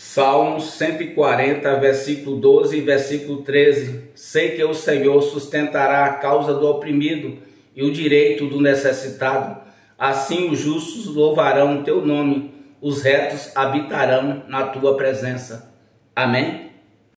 Salmos 140, versículo 12 e versículo 13. Sei que o Senhor sustentará a causa do oprimido e o direito do necessitado. Assim os justos louvarão o teu nome, os retos habitarão na tua presença. Amém?